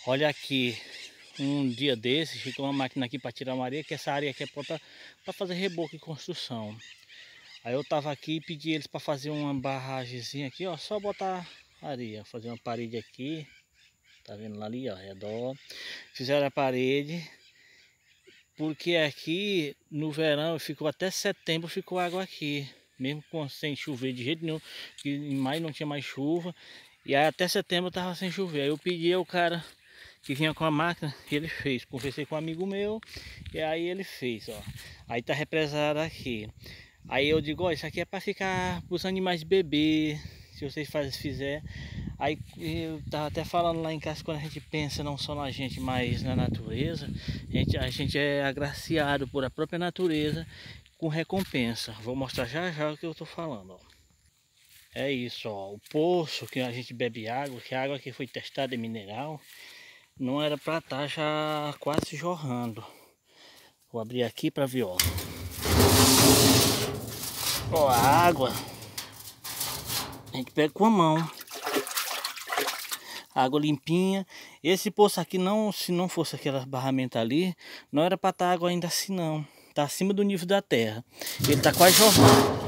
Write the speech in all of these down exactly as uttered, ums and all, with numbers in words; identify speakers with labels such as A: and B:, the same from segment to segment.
A: Olha aqui, um dia desses, ficou uma máquina aqui para tirar uma areia, que essa areia aqui é para fazer reboco e construção. Aí eu tava aqui e pedi eles para fazer uma barragemzinha aqui, ó, só botar areia, fazer uma parede aqui, tá vendo lá ali, ó, redor. Fizeram a parede, porque aqui no verão ficou até setembro, ficou água aqui, mesmo com, sem chover de jeito nenhum, que em maio não tinha mais chuva, e aí até setembro tava sem chover. Aí eu pedi ao cara que vinha com a máquina, ele fez. Conversei com um amigo meu e aí ele fez, ó. Aí tá represado aqui. Aí eu digo, ó, isso aqui é para ficar os animais beber, se vocês faz, fizer. Aí eu tava até falando lá em casa, quando a gente pensa não só na gente, mas na natureza, a gente, a gente é agraciado por a própria natureza com recompensa. Vou mostrar já já o que eu tô falando, ó. É isso, ó, o poço que a gente bebe água, que a água que foi testada é mineral, não era para estar já quase jorrando. Vou abrir aqui para ver, ó. Ó, a água a gente pega com a mão. Água limpinha. Esse poço aqui não, se não fosse aquela barramenta ali, não era para estar água ainda assim não. Tá acima do nível da terra. Ele tá quase jorrando.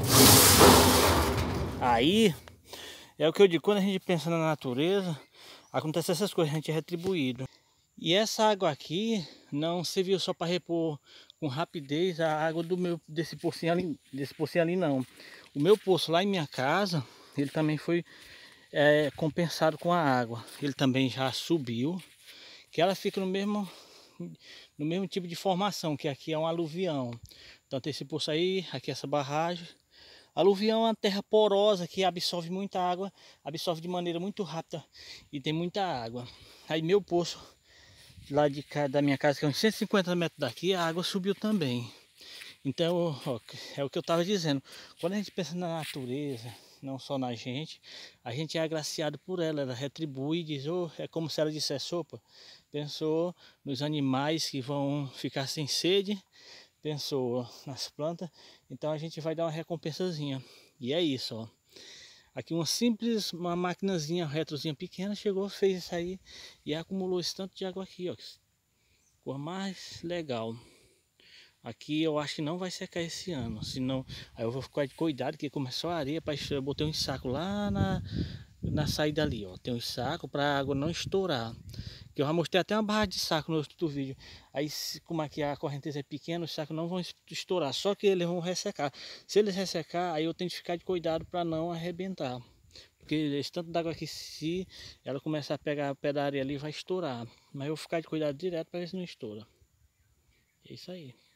A: Aí é o que eu digo, quando a gente pensa na natureza, acontece essas coisas, a gente é retribuído. E essa água aqui não serviu só para repor com rapidez a água do meu desse pocinho ali, desse pocinho ali não. O meu poço lá em minha casa, ele também foi é, compensado com a água. Ele também já subiu, que ela fica no mesmo no mesmo tipo de formação, que aqui é um aluvião. Tanto esse poço aí, aqui essa barragem. Aluvião é uma terra porosa que absorve muita água, absorve de maneira muito rápida e tem muita água. Aí meu poço lá de cá, da minha casa, que é uns cento e cinquenta metros daqui, a água subiu também. Então, ó, é o que eu estava dizendo. Quando a gente pensa na natureza, não só na gente, a gente é agraciado por ela. Ela retribui e diz, oh, é como se ela dissesse, sopa. Pensou nos animais que vão ficar sem sede, pensou nas plantas. Então a gente vai dar uma recompensazinha. E é isso, ó. Aqui uma simples, uma maquinazinha retrozinha pequena chegou, fez isso aí e acumulou esse tanto de água aqui, ó. Cor mais legal. Aqui eu acho que não vai secar esse ano, senão aí eu vou ficar de cuidado que começou a areia para eu botei um saco lá na, na saída ali, ó. Tem um saco para a água não estourar. Que eu já mostrei até uma barra de saco no outro vídeo. Aí como aqui a correnteza é pequena, os sacos não vão estourar, só que eles vão ressecar. Se eles ressecar, aí eu tenho que ficar de cuidado para não arrebentar. Porque esse tanto d'água aqui, se ela começar a pegar o pé da areia ali, vai estourar. Mas eu vou ficar de cuidado direto para ver se não estoura. É isso aí.